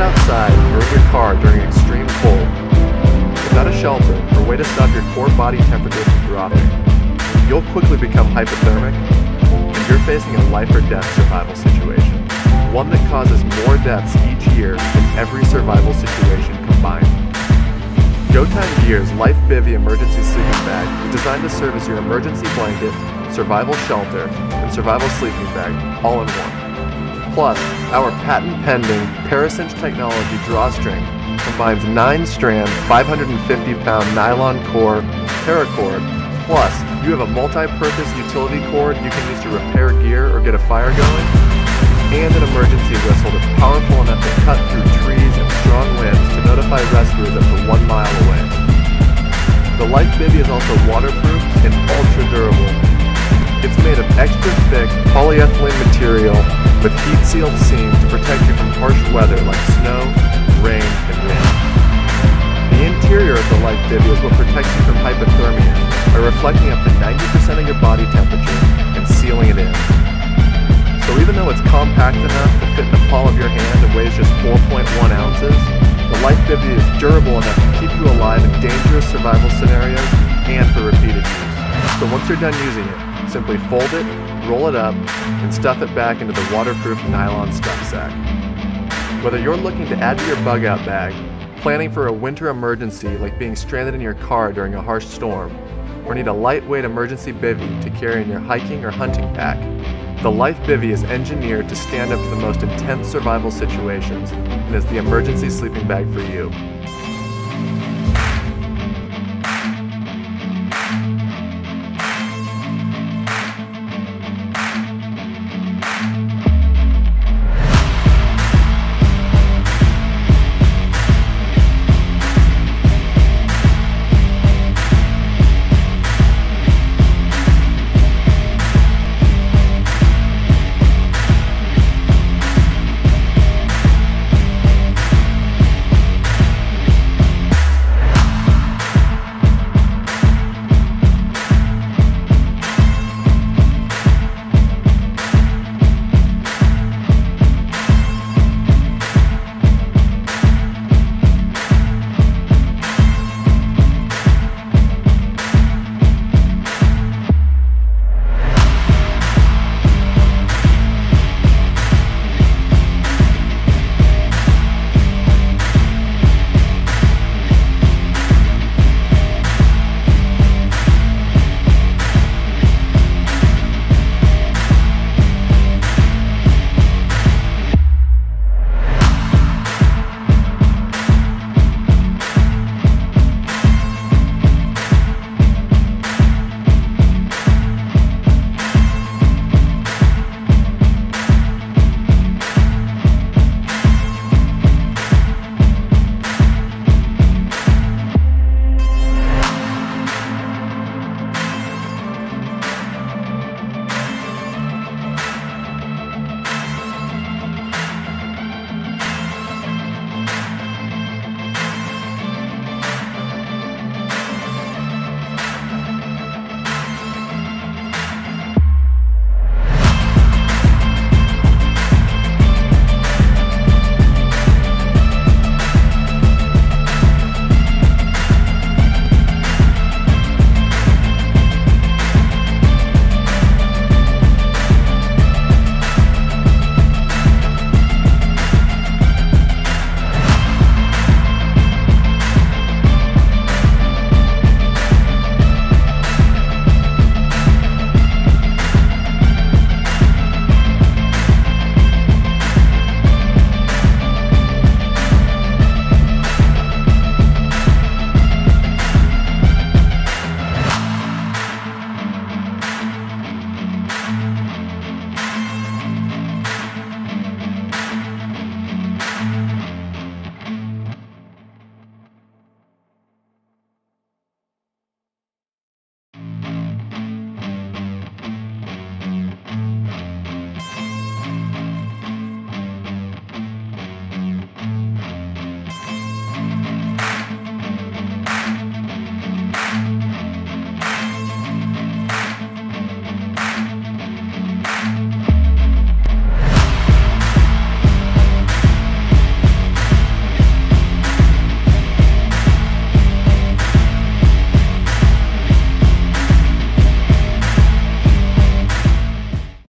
outside or in your car during extreme cold, without a shelter or way to stop your core body temperature from dropping, you'll quickly become hypothermic, and you're facing a life or death survival situation, one that causes more deaths each year than every survival situation combined. Go Time Gear's Life Bivy emergency sleeping bag is designed to serve as your emergency blanket, survival shelter, and survival sleeping bag all in one. Plus, our patent-pending Para-Synch Technology drawstring combines 9-strand, 550-pound nylon core paracord. Plus, you have a multi-purpose utility cord you can use to repair gear or get a fire going, and an emergency whistle that's powerful enough to cut through trees and strong winds to notify rescuers up to 1 mile away. The Life Bivy is also waterproof and ultra-durable. It's made of extra thick polyethylene material with heat-sealed seams to protect you from harsh weather like snow, rain, and wind. The interior of the Life Bivy is what protects you from hypothermia by reflecting up to 90% of your body temperature and sealing it in. So even though it's compact enough to fit in the palm of your hand and weighs just 4.1 ounces, the Life Bivy is durable enough to keep you alive in dangerous survival scenarios and for repeated use. So once you're done using it, simply fold it, roll it up, and stuff it back into the waterproof nylon stuff sack. Whether you're looking to add to your bug-out bag, planning for a winter emergency like being stranded in your car during a harsh storm, or need a lightweight emergency bivy to carry in your hiking or hunting pack, the Life Bivy is engineered to stand up to the most intense survival situations and is the emergency sleeping bag for you.